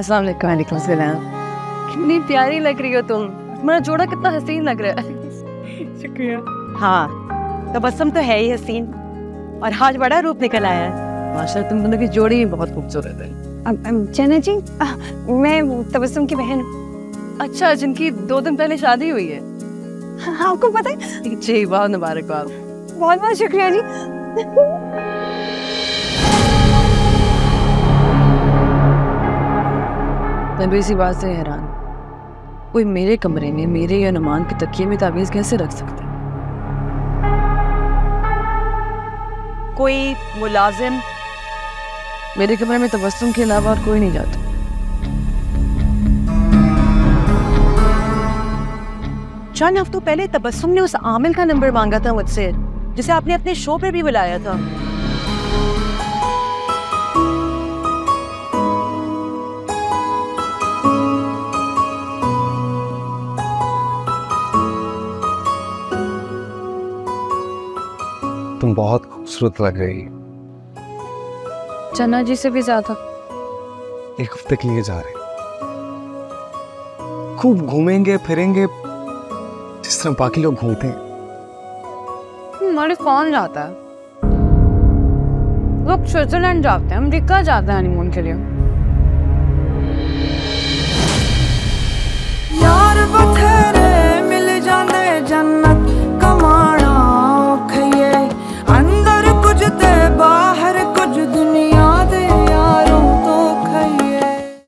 अस्सलाम वालेकुम। वालेकुम सलाम। कितनी प्यारी लग रही हो तुम, तुम्हारा जोड़ा कितना हसीन लग रहा है। शुक्रिया। हाँ, तबस्सुम तो है ही हसीन और आज बड़ा रूप निकल आया है। माशाल्लाह, तुम दोनों की जोड़ी ही बहुत खूबसूरत है। चना जी, मैं तबस्सुम की बहन हूँ। अच्छा, जिनकी 2 दिन पहले शादी हुई है। हाँ, आपको पता है? जी, बहुत मुबारकबाद। बहुत बहुत शुक्रिया जी। मैं भी इसी बात से हैरान, कोई मेरे कमरे में मेरे या नुमान के तकिए में ताबीज़ कैसे रख सकता है? कोई मुलाजिम मेरे कमरे में तबस्सुम के अलावा और कोई नहीं जाता। चंद हफ्तों पहले तबस्सुम ने उस आमिल का नंबर मांगा था मुझसे, जिसे आपने अपने शो पर भी बुलाया था। तुम बहुत खूबसूरत लग रही। चन्ना जी से भी ज्यादा। 1 हफ्ते के लिए जा रहे, खूब घूमेंगे फिरेंगे जिस तरह बाकी लोग घूमते हैं। हमारे कौन जाता है? लोग स्विट्जरलैंड जाते हैं, अमेरिका जाते हैं हनीमून के लिए।